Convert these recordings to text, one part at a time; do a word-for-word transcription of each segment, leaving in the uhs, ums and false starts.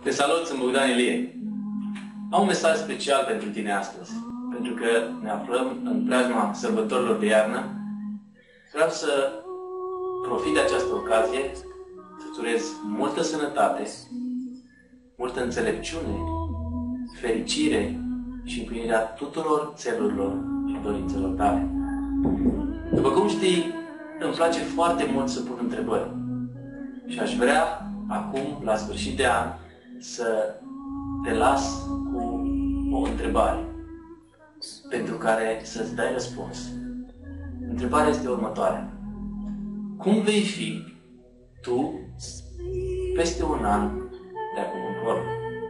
Te salut, sunt Bogdan Ilie. Am un mesaj special pentru tine astăzi, pentru că ne aflăm în preajma sărbătorilor de iarnă. Vreau să profit de această ocazie să-ți urez multă sănătate, multă înțelepciune, fericire și împlinirea tuturor țelurilor și dorințelor tale. După cum știi, îmi place foarte mult să pun întrebări. Și aș vrea, acum, la sfârșit de an, să te las cu o întrebare pentru care să-ți dai răspuns. Întrebarea este următoarea. Cum vei fi tu peste un an de acum încolo?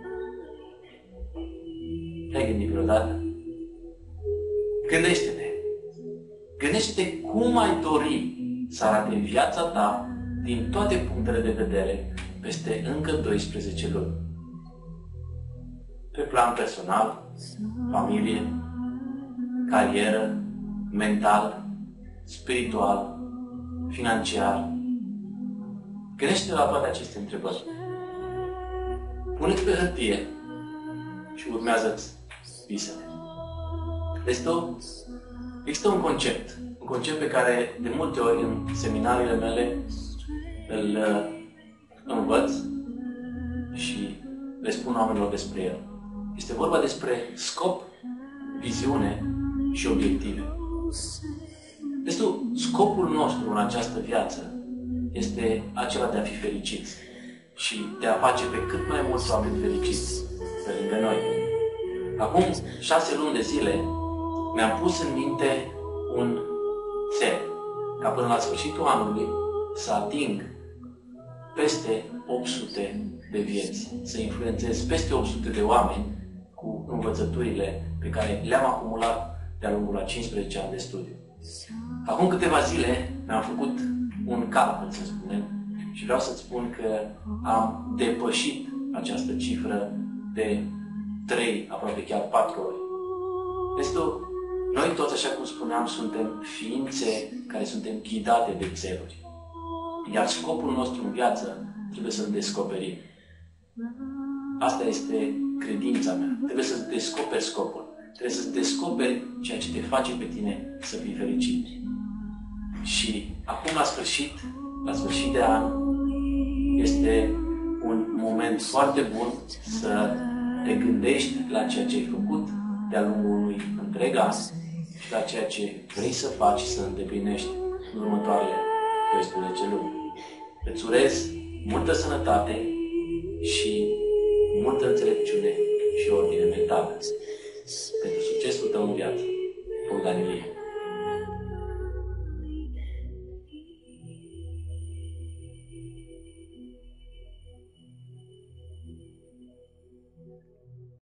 Te-ai gândit vreodată? Gândește-te! Gândește-te cum ai dori să arate viața ta din toate punctele de vedere peste încă doisprezece luni. Pe plan personal, familie, carieră, mental, spiritual, financiar. Gândește-te la toate aceste întrebări. Pune-te pe hârtie și urmează-ți visele. Este, o, există un concept, un concept pe care de multe ori în seminariile mele îl învăț și le spun oamenilor despre el. Este vorba despre scop, viziune și obiective. Deci, scopul nostru în această viață este acela de a fi fericiți și de a face pe cât mai mulți oameni fericiți pe lângă noi. Acum șase luni de zile mi-am pus în minte un cel, ca până la sfârșitul anului să ating peste opt sute de vieți, să influențez peste opt sute de oameni cu învățăturile pe care le-am acumulat de-a lungul a cincisprezece ani de studiu. Acum câteva zile mi-am făcut un calcul, să spunem, și vreau să-ți spun că am depășit această cifră de trei, aproape chiar patru ori. Este o... Noi toți, așa cum spuneam, suntem ființe care suntem ghidate de țeluri. Iar scopul nostru în viață trebuie să-l descoperim. Asta este credința mea. Trebuie să-ți descoperi scopul. Trebuie să-ți descoperi ceea ce te face pe tine să fii fericit. Și acum, la sfârșit, la sfârșit de an, este un moment foarte bun să te gândești la ceea ce ai făcut de-a lungul unui întreg an și la ceea ce vrei să faci și să îndeplinești în următoarele doisprezece luni. Îți urez multă sănătate și multă înțelepciune și ordine mentală pentru succesul tău în viață. Bogdan Ilie.